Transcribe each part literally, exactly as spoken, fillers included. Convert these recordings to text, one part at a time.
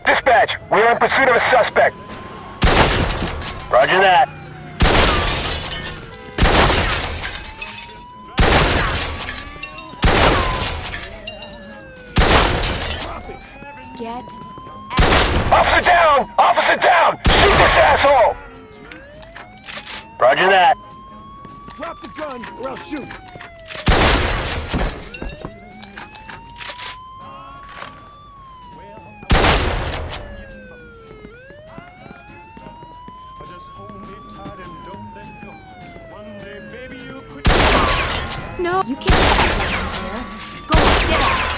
Dispatch, we are in pursuit of a suspect. Roger that. Get Officer down! Officer down! Shoot this asshole! Roger that. Drop the gun or I'll shoot. No, you can't stop here. Go on, get out.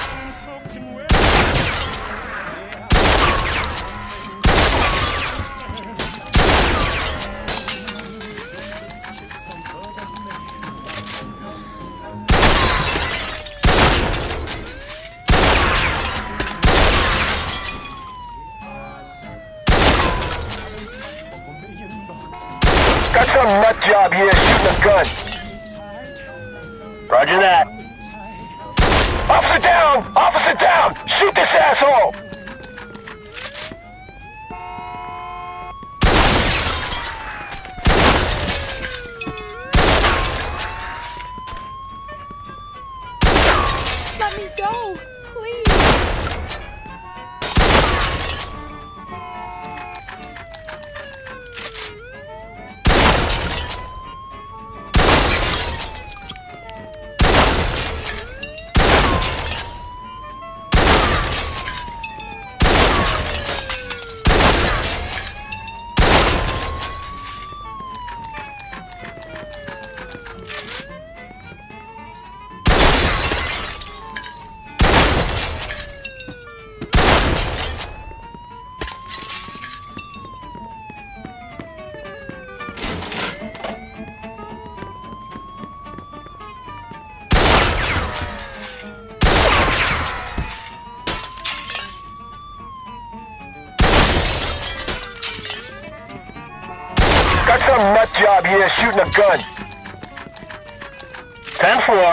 Got some nut job here shooting a gun. Roger that. Officer down! Officer down! Shoot this asshole! Let me go, please. Got some nut job here shooting a gun. ten four.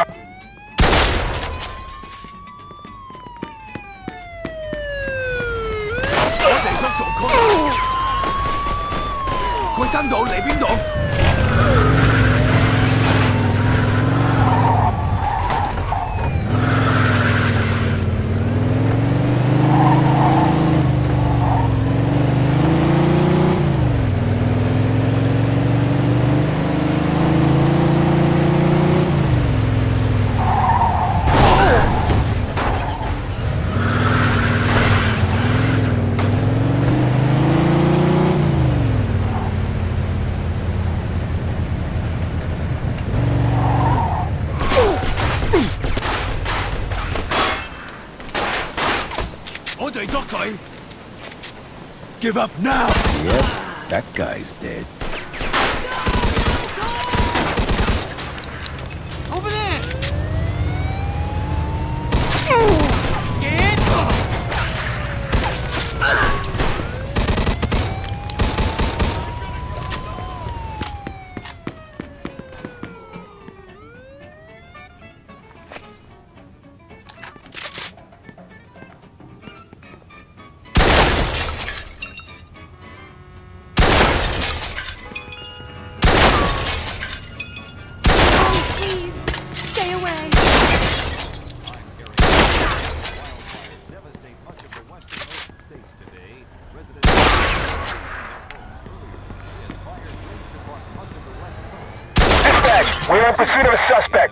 Give up now! Yep, that guy's dead. Over there! Scared? We're in pursuit of a suspect.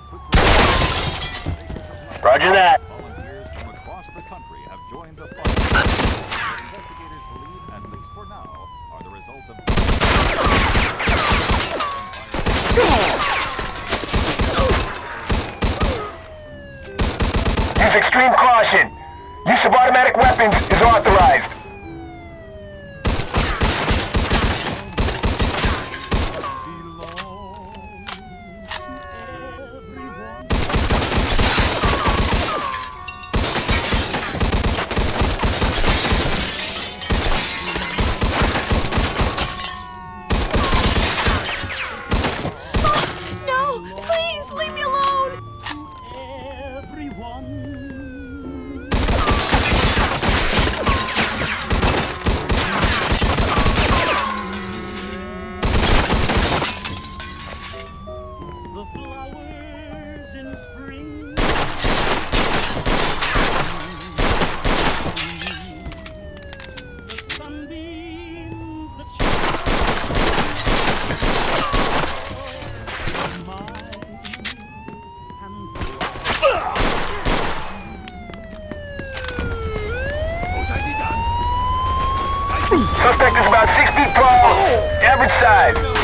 Roger that. Volunteers from across the country have joined the fight. Investigators believe, at least for now, are the result of... Use extreme caution. Use of automatic weapons is authorized. Suspect is about six feet tall, average size.